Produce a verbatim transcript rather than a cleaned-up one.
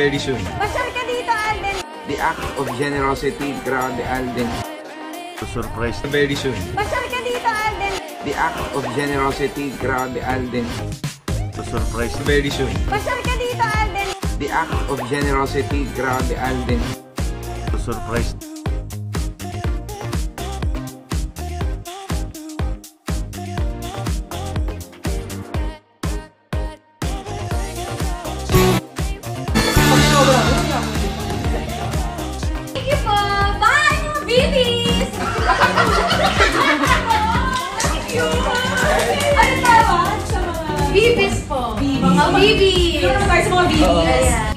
Very soon. Pasyal ka dito, Alden. The act of generosity, grabe Alden. Surprise. Very soon. Pasyal ka dito, Alden. The act of generosity, grabe Alden. Surprise. Very soon. Pasyal ka dito, Alden. The act of generosity, grabe Alden. Surprise. Thank you po. Bye, mga babies. Thank you. Ano tawag sa mga... Babies po. Mga babies. Ano tayo sa mga babies?